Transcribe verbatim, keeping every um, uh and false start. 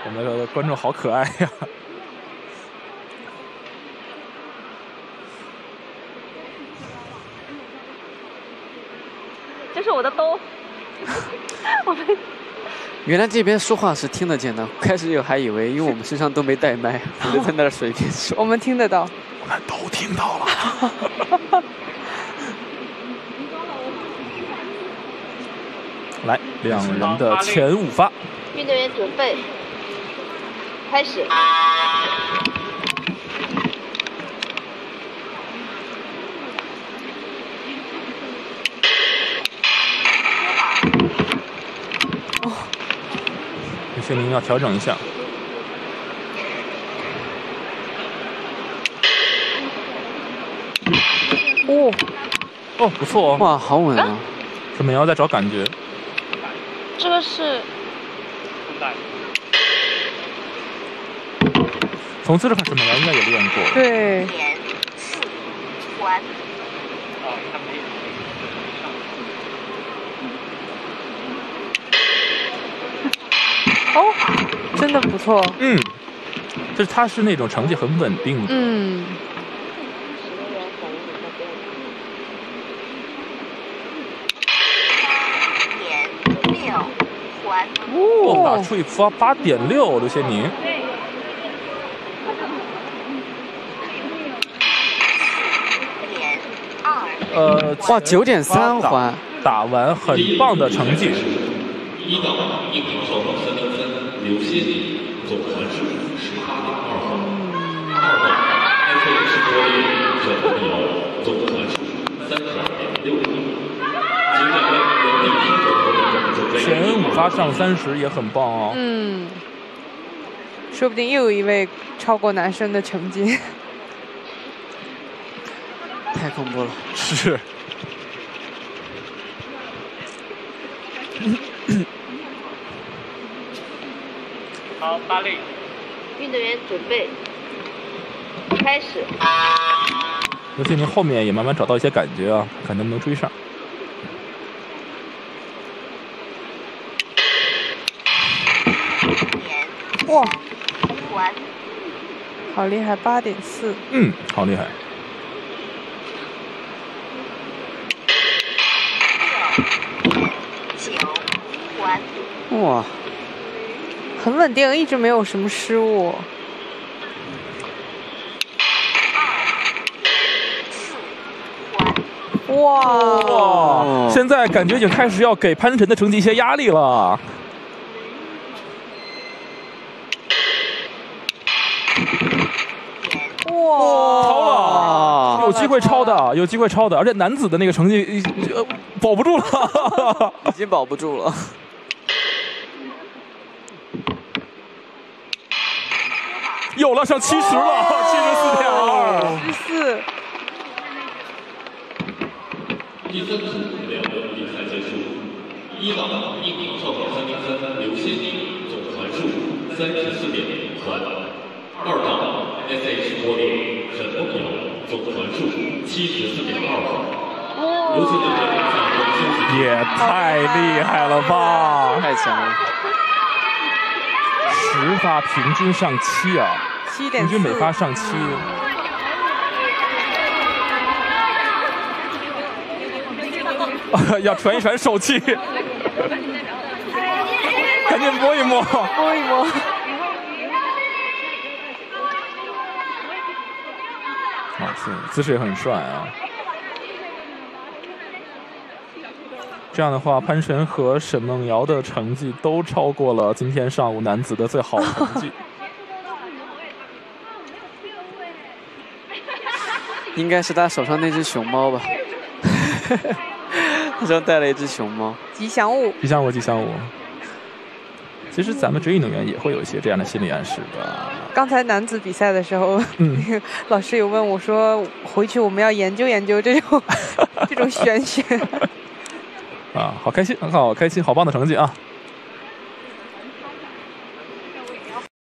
我们的观众好可爱呀！ 这是我的兜。我们原来这边说话是听得见的，开始我还以为，因为我们身上都没带麦，我就在那儿随便说。 我们听得到， 我们都听到了。来，两人的前五发。 运动员准备，开始。 哦，刘谢宁要调整一下。 哦， 哦，不错哦。 哇，好稳啊！ 沈美瑶在找感觉。 这个是。 从姿势看，沈美瑶应该也练过。 对。哦，真的不错。 嗯，就是他是那种成绩很稳定的。 嗯。 哦，打出一发八点六，刘谢宁。呃， 哇，九点三环， 打完很棒的成绩。 一档一平双方三零分，刘谢宁总环数十八点二分。二档 F H 国力沈梦瑶总环数三十二点六分。请两位原地平手的准备。 前五发上三十也很棒哦。 嗯，说不定又有一位超过男生的成绩。 太恐怖了。 是。 好，发力。 运动员准备，开始。 刘谢宁后面也慢慢找到一些感觉啊，看能不能追上。 哇，好厉害，八点四。 嗯，好厉害。 哇， 很稳定，一直没有什么失误。哇哇！现在感觉已经开始要给潘晨的成绩一些压力了。 哇！ 超了，有机会超的，有机会超的，而且男子的那个成绩呃保不住了， 已经保不住了。 有了，上七十了，七十四点二， 十四。 第三组两轮比赛结束，一档一平少考三零分，刘谢宁总环数三十四点五分；二档 S H 国力沈梦瑶总环数七十四点二分。刘谢宁在下方休息。 也太厉害了吧！ 太强了。 十发平均上七啊， 七点平均每发上七。要传一传手气，赶紧摸一摸， 摸一摸。 啊，是姿势也很帅啊。这样的话，潘晨和沈梦瑶的成绩都超过了今天上午男子的最好成绩。 应该是他手上那只熊猫吧。他手上带了一只熊猫。 吉祥物。 吉祥物，吉祥物。其实咱们职业运动员也会有一些这样的心理暗示的。 刚才男子比赛的时候， 嗯， 老师有问我说，回去我们要研究研究这种这种玄学。 啊，好开心，好开心，好棒的成绩啊！